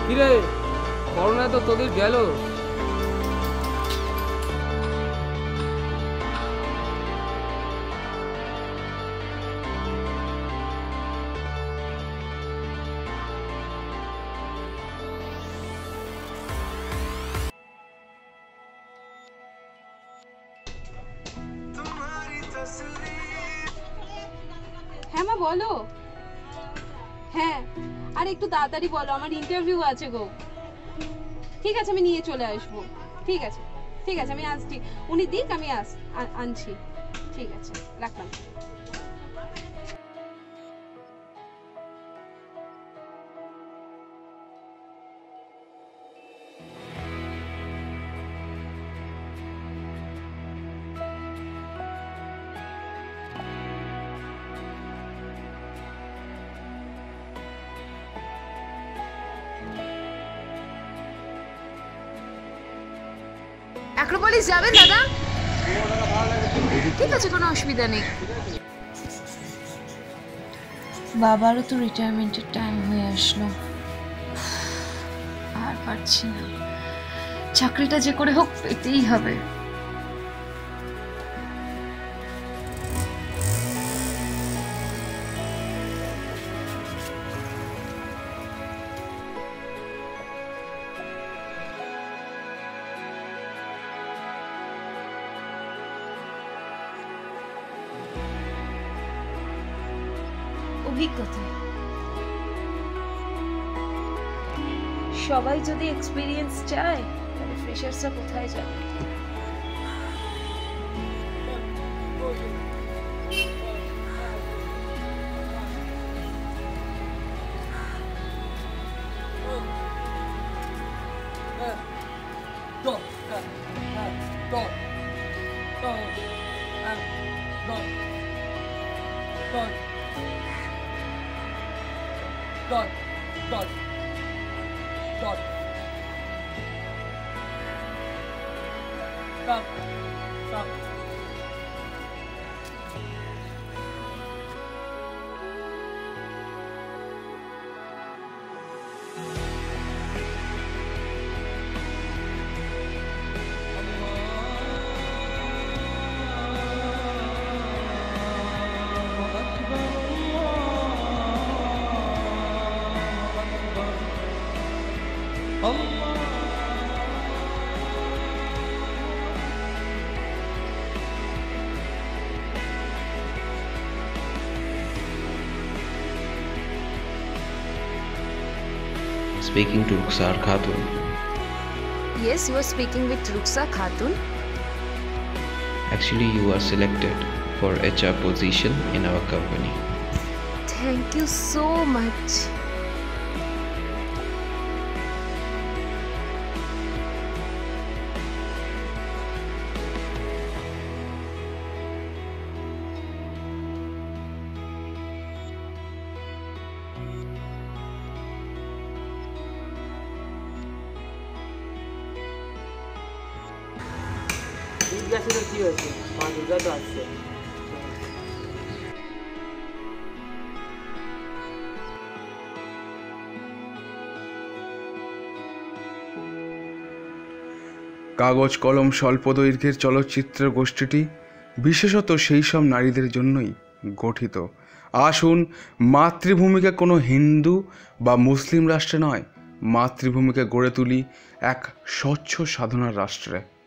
কিরে, করোনা তো তোদের গেল। হ্যাঁ মা বলো। হ্যাঁ, আর একটু তাড়াতাড়ি বলো, আমার ইন্টারভিউ আছে গো। ঠিক আছে, আমি নিয়ে চলে আসবো। ঠিক আছে ঠিক আছে, আমি আসছি। উনি দিক, আমি আনছি। ঠিক আছে, রাখলাম। অ্যাক্রোপলিস যাবেন দাদা? ঠিক আছে, কোনো অসুবিধা নেই। বাবারও তো রিটায়ারমেন্টের টাইম হয়ে আসলো, আর পারছি না। চাকরিটা যে করে হোক পেতেই হবে। অভিজ্ঞতা, সবাই যদি এক্সপিরিয়েন্স চায় তাহলে ফ্রেশার্সরা কোথায় যাবে? Speaking to Rukhsar Khatun. Yes, you are speaking with Rukhsar Khatun. Actually, you are selected for HR position in our company. Thank you so much. কি হয়েছে? মা দুর্গা তো আসছে। কাগজ কলম স্বল্প দৈর্ঘ্যের চলচ্চিত্র গোষ্ঠীটি বিশেষত সেই সব নারীদের জন্যই গঠিত। আসুন, মাতৃভূমিকে কোনো হিন্দু বা মুসলিম রাষ্ট্রে নয়, মাতৃভূমিকে গড়ে তুলি এক স্বচ্ছ সাধনার রাষ্ট্রে।